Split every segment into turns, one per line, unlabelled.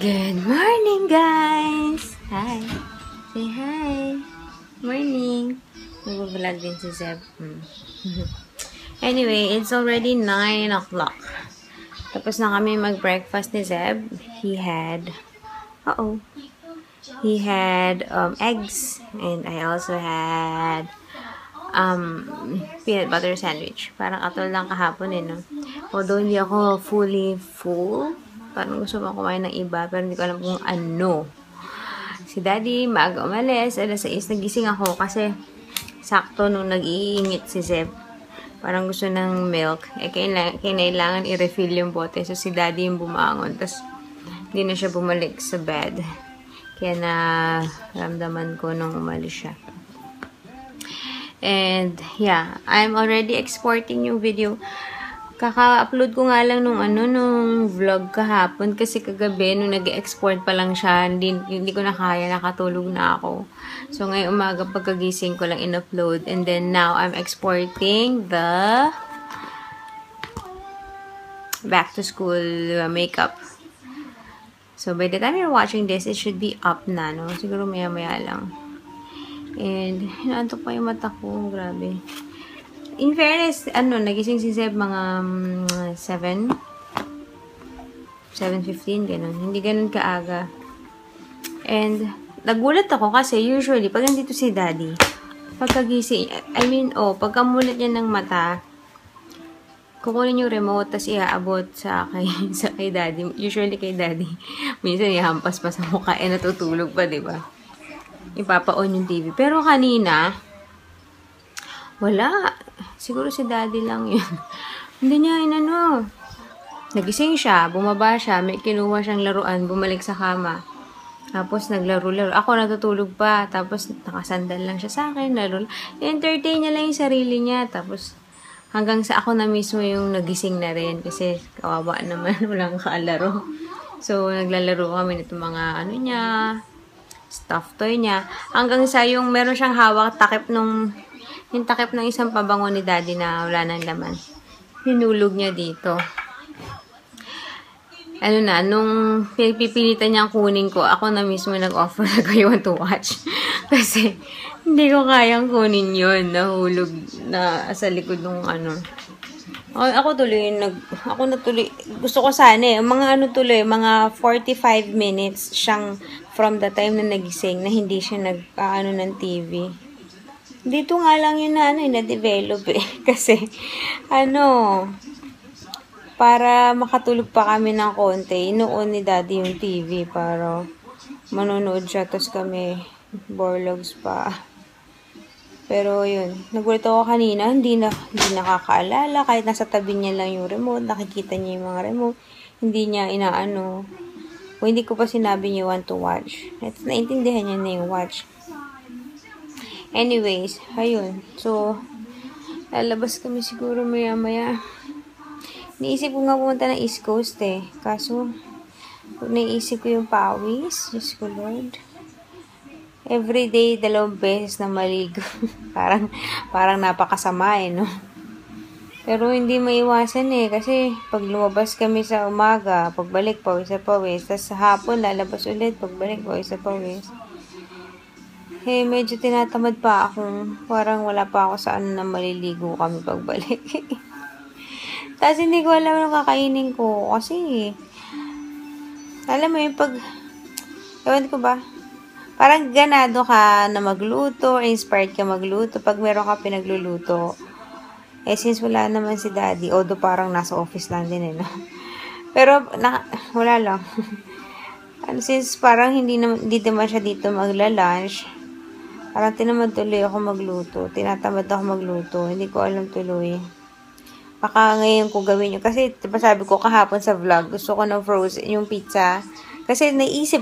Good morning, guys! Hi! Say hi! Morning! Nag-vlog din si Zeb. Anyway, it's already 9 o'clock. Tapos na kami mag-breakfast ni Zeb. He had eggs. And I also had peanut butter sandwich. Parang atol lang kahapon no? Although hindi ako fully full. Parang gusto ko kumain ng iba, pero hindi ko alam kung ano. Si Daddy, maaga umalis. Alas 6, nagising ako kasi sakto nung nag-iingit si Zeb. Parang gusto ng milk. Kailangan i-refill yung bote. So, si Daddy yung bumangon. Tapos, hindi na siya bumalik sa bed. Kaya na ramdaman ko nung umalis siya. And, yeah. I'm already exporting yung video. Kaka-upload ko nga lang nung vlog kahapon kasi kagabi nung nag-export pa lang siya, hindi ko na kaya, nakatulog na ako. So ngayong umaga pagkagising ko lang in-upload, and then now I'm exporting the back to school makeup. So by the time you're watching this, it should be up na, no? Siguro maya-maya lang. And inaantok pa yung mata ko, grabe. In fairness, nagising si Zeb mga 7:15, ganun. Hindi ganun kaaga. And, nagulat ako kasi usually, pag nandito si Daddy, pagkagising, pagkamulat niya ng mata, kukunin yung remote, tas iaabot sa kay Daddy. Usually kay Daddy. Minsan, ihampas pa sa mukha, natutulog pa, diba? Ipapa-on yung TV. Pero kanina, wala. Siguro si Daddy lang yun. Hindi niya nagising siya, bumaba siya, may kinuha siyang laruan, bumalik sa kama. Tapos naglaro-laro. Ako natutulog pa. Tapos nakasandal lang siya sa akin, laro. Entertain niya lang yung sarili niya. Tapos hanggang sa ako na mismo yung nagising na rin. Kasi kawawa naman, walang kalaro. So naglalaro kami nito mga stuffed toy niya. Hanggang sa yung meron siyang hawak takip yung takip ng isang pabango ni Daddy na wala nang laman. Hinulog niya dito. Nung pipilitan niyang kunin ko, ako na mismo nag-offer na you want to watch. Kasi, hindi ko kayang kunin yun. Nahulog na sa likod ng Ako na tuloy. Gusto ko sana mga 45 minutes siyang from the time na nagising na hindi siya ng TV. Dito nga lang yun na-develop Kasi, para makatulog pa kami ng konti, inuon ni Daddy yung TV para manonood siya. Tapos kami, borlogs pa. Pero yun, nagulat ako kanina, hindi nakakaalala. Kahit nasa tabi niya lang yung remote, nakikita niya yung mga remote. Hindi niya o hindi ko pa sinabi niya want to watch. At naintindihan niya na yung watch. Anyways, ayun. So, lalabas kami siguro maya-maya. Niisip ko nga pumunta ng East Coast Kaso, naisip ko yung pawis. Diyos ko, Lord. Everyday, 2 beses na maligo. parang napakasama no? Pero hindi maiwasan kasi pag lumabas kami sa umaga, pagbalik, pawis sa pawis. Tapos sa hapon, lalabas ulit, pagbalik, pawis sa pawis. Medyo tinatamad pa ako. Parang wala pa ako sa na maliligo kami pagbalik. Tapos hindi ko alam anong kakainin ko. Kasi, alam mo yung ewan ko ba? Parang ganado ka na magluto, inspired ka magluto. Pag meron ka pinagluluto, since wala naman si Daddy, although parang nasa office lang din no? Pero, wala lang. Since parang hindi naman siya dito magla-lunch, parang tinamad tuloy ako magluto. Tinatamad ako magluto. Hindi ko alam tuloy. Baka ngayon ko gawin yun. Kasi, diba sabi ko kahapon sa vlog, gusto ko ng frozen, yung pizza. Kasi naisip,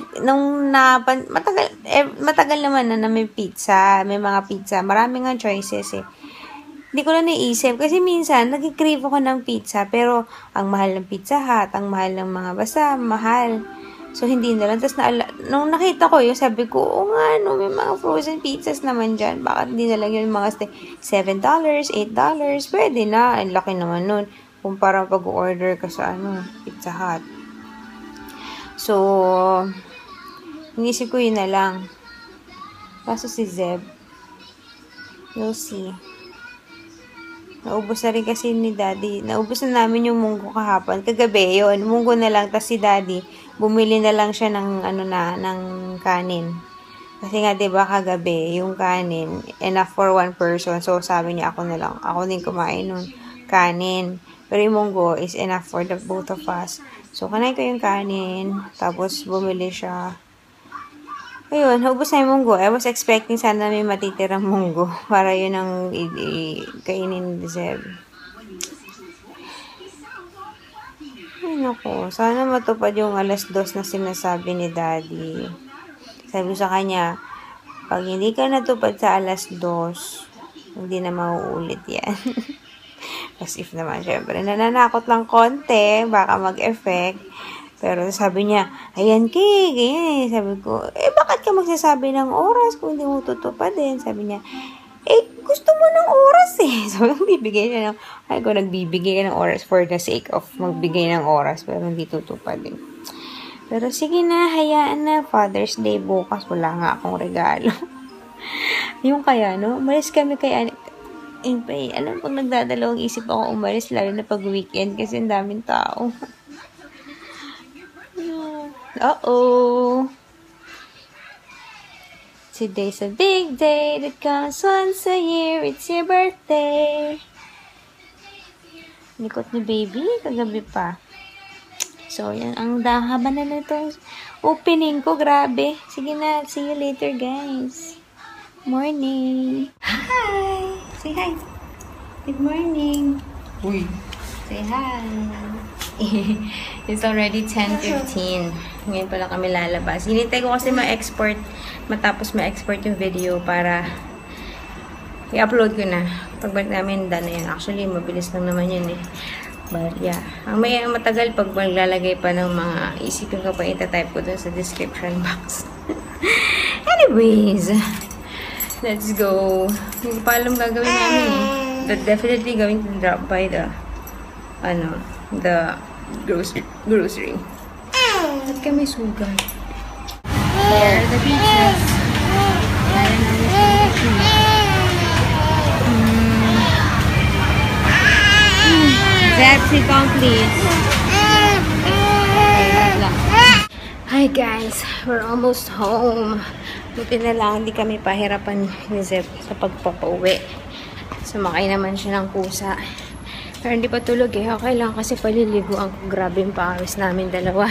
matagal naman na may pizza, may mga pizza. Marami nga choices Hindi ko na naisip. Kasi minsan, nag-crave ako ng pizza. Pero, ang mahal ng Pizza Hut, ang mahal ng mga mahal. So, hindi na lang. Tapos, nung nakita ko yun, sabi ko, may mga frozen pizzas naman dyan. Bakit hindi na lang yun mga $7, $8? Pwede na. Ang laki naman nun. Kumpara pag-order ka sa Pizza Hut. So, inisip ko yun na lang. Kaso si Zeb, we'll see. Naubos na rin kasi ni Daddy. Naubos na namin yung munggo kahapon. Kagabi, yun. Munggo na lang. Tapos si Daddy, bumili na lang siya ng, ng kanin. Kasi nga, diba, kagabi, yung kanin, enough for one person. So, sabi niya, ako na lang. Ako din kumain ng kanin. Pero yung munggo is enough for the both of us. So, kanain ko yung kanin. Tapos, bumili siya. Ayun, naubos na yung munggo. I was expecting sana may matitirang munggo. Para yun ang kainin ni Zeb. Ay, naku. Sana matupad yung 2:00 na sinasabi ni Daddy. Sabi sa kanya, pag hindi ka natupad sa 2:00, hindi na mauulit yan. As if naman, syempre, nananakot lang konti, baka mag-effect. Pero sabi niya, ayan, Kay, ganyan. Sabi ko, bakit ka magsasabi ng oras kung hindi mo tutupadin? Sabi niya, gusto mo ng oras eh. So, nagbibigay siya ng, nagbibigay ng oras for the sake of magbigay ng oras, pero hindi tutupadin. Pero sige na, hayaan na. Father's Day bukas, wala nga akong regalo. Yung kaya, no? Umalis kami kay alam, pag nagdadalawang isip ako umalis, lalo na pag weekend, kasi ang daming tao. Uh-oh. Today's a big day that comes once a year. It's your birthday. Likot ni baby, kagabi pa. So, yan. Ang haba na nitong opening ko. Grabe. Sige na. See you later, guys. Morning. Hi. Say hi. Good morning. Uy. Say hi. It's already 10:15. Ngayon pala kami lalabas. Hinintay ko kasi ma-export. Matapos ma-export yung video para i-upload ko na. Pagbalik namin, done na yan. Actually, mabilis lang naman yan eh. But yeah. Ang may matagal pag maglalagay pa ng mga isipin ko pa ita-type ko dun sa description box. Anyways, let's go. Hindi pa alam gagawin namin eh. But definitely going to drop by the grocery. At kami sugal. There are the pizzas. That's it, please. Hi guys, we're almost home. Buti na lang, hindi kami pahirapan ni Zeb sa pagpapauwi. Sumakay naman siya ng kusa. Pero hindi pa tulog eh. Okay lang kasi paliligo ang grabe yung pawis namin dalawa.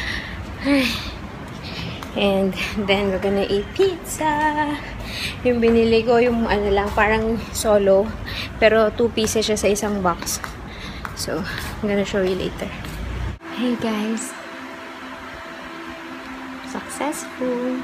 And then we're gonna eat pizza. Yung binili ko, yung lang, parang solo. Pero 2 pieces siya sa isang box. So, I'm gonna show you later. Hey guys. Successful.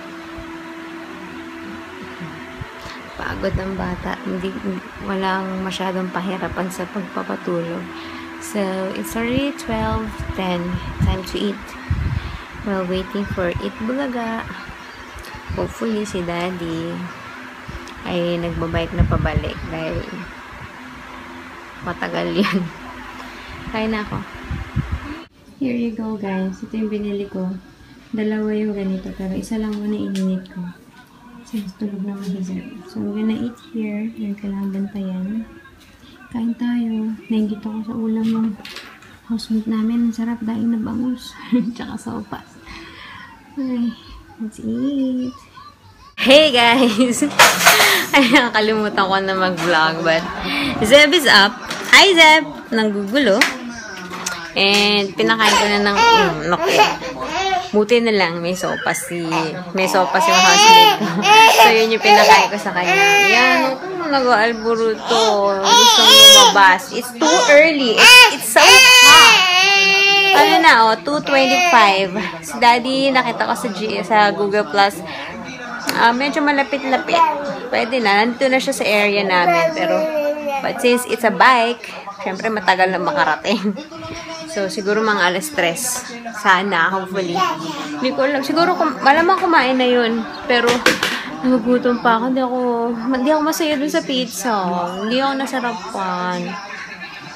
Pagod ang bata. Walang masyadong pahirapan sa pagpapatulog. So, it's already 12:10. Time to eat. While waiting for Eat Bulaga. Hopefully, si Daddy ay nagbabike na pabalik dahil matagal yun. Kaya na ako. Here you go, guys. Ito yung binili ko. Dalawa yung ganito, pero isa lang muna ininit ko. Since tulog na mahizap. So, we're gonna eat here. Yung kailangan bantayan. Kain tayo. Nainggit ako sa ulam ng housemate namin. Ang sarap dahil na bangus. Tsaka sopas. Okay. Let's eat. Hey guys! Ay, nakakalimutan ko na mag-vlog. But, Zeb is up. Hi Zeb! Nanggugulo. And, pinakain ko na ng naku. Buti na lang, may sopas yung housemate ko. So, yun yung pinakain ko sa kanya. Yan, nag-alburuto. Gusto lumabas. It's too early. It's so hot. Ano na, 2:25. Si Daddy, nakita ko sa Google Plus. Medyo malapit-lapit. Pwede na. Nandito na siya sa area namin. But since it's a bike, syempre matagal na makarating. So, siguro mga 3:00. Sana, hopefully. Hindi ko alam. Siguro, malamang kumain na yun. Pero, nagugutom pa ako. Hindi ako masaya dun sa pizza. Hindi ako nasarapan.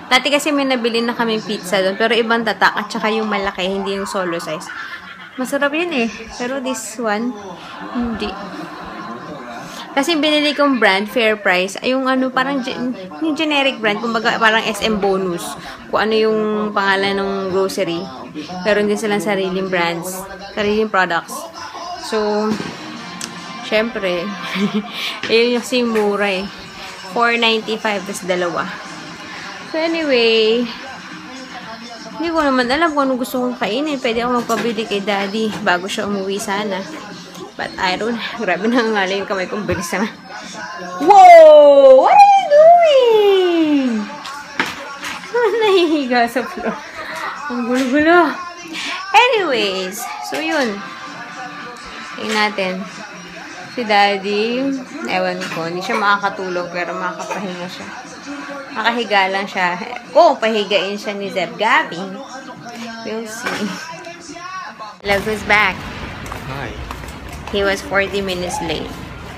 Dati kasi may nabili na kaming pizza doon, pero ibang tatak at saka yung malaki, hindi yung solo size. Masarap yun eh. Pero this one, hindi. Kasi binili kong brand, Fair Price, ay yung ano, parang yung generic brand, kumbaga parang SM Bonus. Kung ano yung pangalan ng grocery. Meron din silang sariling brands, sariling products. So, syempre, yun yung kasi mura eh. $4.95 tas dalawa. So anyway, hindi ko naman alam kung anong gusto kong kainin. Pwede ako magpabili kay Daddy bago siya umuwi sana. But I don't know. Grabe na nga yung kamay kong bilis na. Whoa! What are you doing? Nahihiga sa floor. Ang gulo-gulo. Anyways, so yun. Tingnan natin. Si Daddy, ewan ko, hindi siya makakatulog pero makakapahinga siya. Makahiga lang siya. Kung pahigain siya ni Zeb Gabi, we'll see. Look who's back.
Hi.
He was 40 minutes late.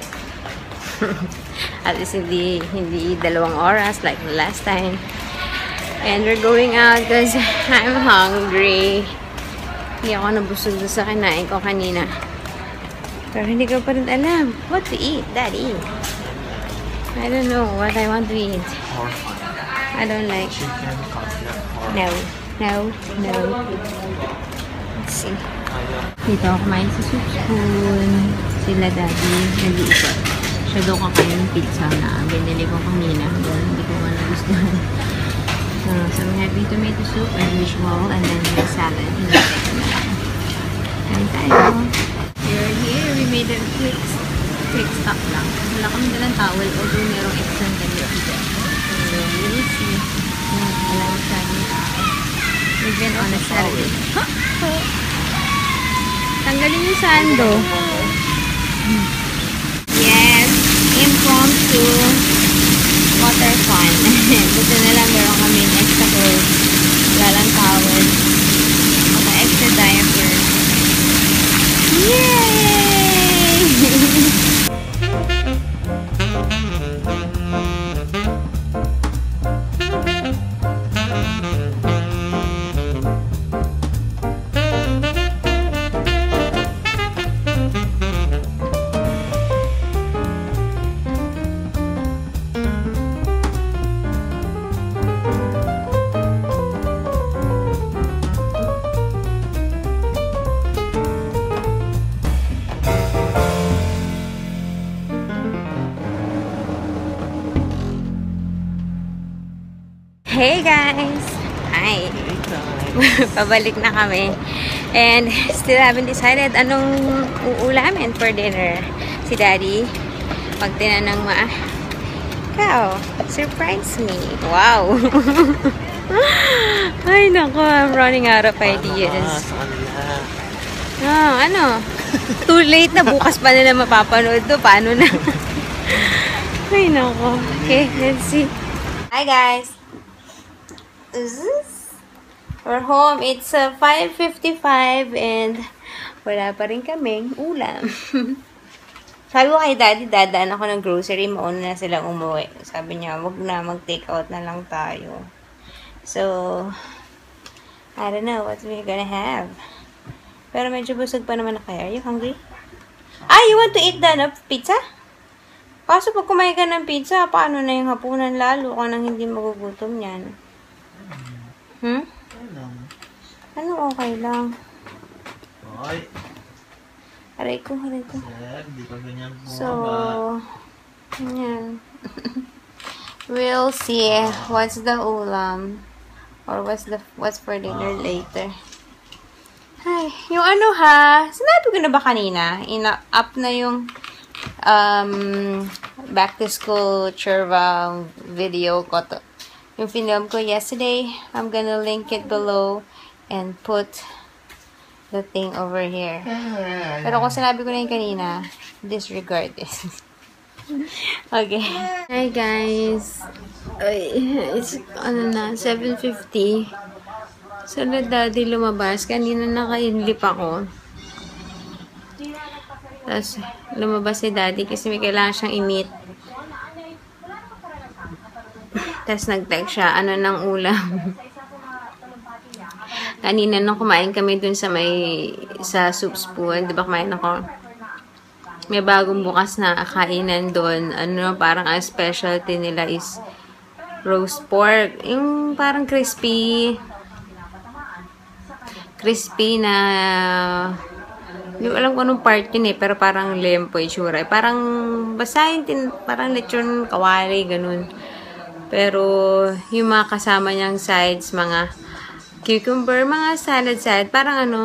At least hindi 2 oras like the last time. And we're going out because I'm hungry. Hindi ako nabusog sa kinain ko kanina. Pero hindi ko pa rin alam what to eat, Daddy. I don't know what I want to eat. I don't like.
Chicken, coconut,
No. Let's see. Dito ako kumain sa soup spoon. Sila Daddy, nag-iikot. Siya daw kakain ng pizza na binili ko kanina. Hindi ko nga nagustuhan. So we have tomato soup as usual and then the salad. Hinatay ko na lang. Kain tayo. We're here. We made a quick stop lang. Wala kami dalang towel although merong extra na dito. So we'll see. Wala masyadong tao. Even on a Saturday. Tanggalin yung sando. Yes. Impromptu water fun. Buti na lang meron kami extra clothes. Wala lang towel. Mga extra diaper. Yay! Hey guys! Hi! Pabalik na kami. And still haven't decided anong uulamin for dinner. Si Daddy, pag tinanong ikaw, surprise me. Wow! Ay nako, I'm running out of ideas. Ano? Too late na, bukas pa nila mapapanood to. Paano na? Ay nako. Okay, let's see. Hi guys! We're home. It's 5:55 and wala pa rin kaming ulam. Sabi ko kay Daddy, dadaan ako ng grocery, mauna na silang umuwi. Sabi niya, wag na, mag-take out na lang tayo. So, I don't know what we're gonna have. Pero medyo busog pa naman ako. Are you hungry? You want to eat the pizza? Kaso pag kumain ka ng pizza, paano na yung hapunan lalo ka nang hindi magugutom yan? Ano okay lang?
Ay.
Aray ko.
Hindi pa ganyan po.
So, yan. We'll see what's the ulam or what's for dinner later. Ay, yung ano sinabi ko na ba kanina? Up na yung back to school churva video ko to. Yung film ko yesterday, I'm gonna link it below and put the thing over here. Pero kung sinabi ko na yung kanina, disregard this. Okay. Hi guys. It's 7:50. So na Daddy lumabas. Kanina nakainlip ako. Tapos lumabas si Daddy kasi may kailangan siyang i-meet. Tapos nag-text siya, ano ng ulam. Kanina nung kumain kami dun sa Soup Spoon, di ba kumain ako? May bagong bukas na kainan doon. Ano, parang ang specialty nila is roast pork. Yung parang crispy na hindi ko alam kung anong part yun eh, pero parang lempo itsura. Parang basta parang lechon kawali, ganun. Pero yung mga kasama niyang sides, mga cucumber, mga salad, parang ano,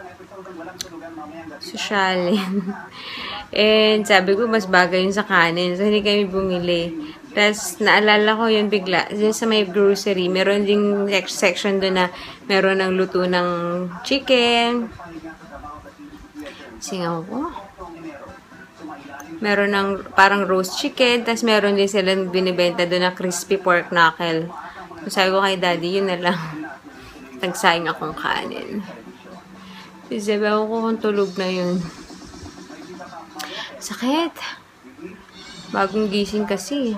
sosyalin. And sabi ko, mas bagay yun sa kanin. So, hindi kami bumili. Tapos, naalala ko yun bigla. Sa may grocery, meron ding section doon na meron ng luto ng chicken. Singaw ko. Meron ng parang roast chicken. Tapos, meron din silang binibenta doon na crispy pork knuckle. So, sabi ko kay daddy, yun na lang. Tagsayang akong kanin. So, sabi ko kung tulog na yun. Sakit. Bagong gising kasi.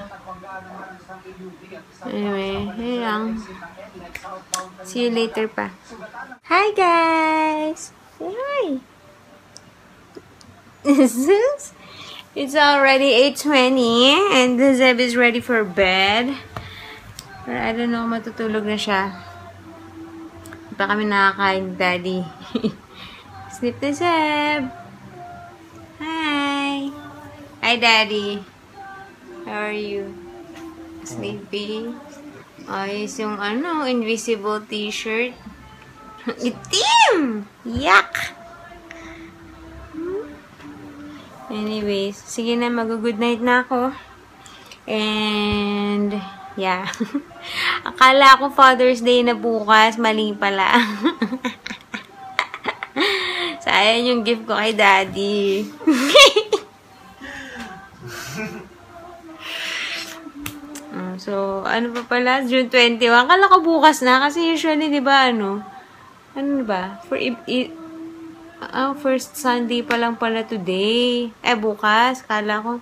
Anyway, yun lang. See you later pa. Hi, guys! Say hi! It's already 8:20 and Zeb is ready for bed. But I don't know, matutulog na siya. Hindi pa kami nakakain, daddy. Sleep na, Zeb! Hi! Hi, daddy! How are you? Sleepy? Ayos yung ano, invisible t-shirt. Itim! Yuck! Anyways, sige na, mag-good night na ako. And, yeah. Akala ko Father's Day na bukas, mali pala. Sayang yung gift ko kay daddy. So, ano pa pala? June 21. Akala ko bukas na. Kasi usually, di ba, ano ba? First Sunday pa lang pala today. Bukas. Akala ko.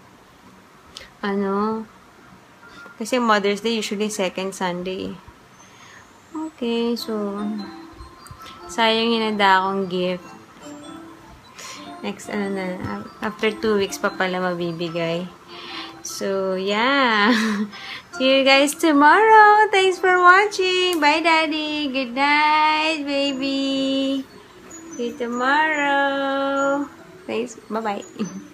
Kasi Mother's Day, usually second Sunday. Okay, so, sayang hinanda akong gift. Next, after 2 weeks pa pala mabibigay. So, yeah. See you guys tomorrow. Thanks for watching. Bye, Daddy. Good night, baby. See you tomorrow. Thanks. Bye-bye.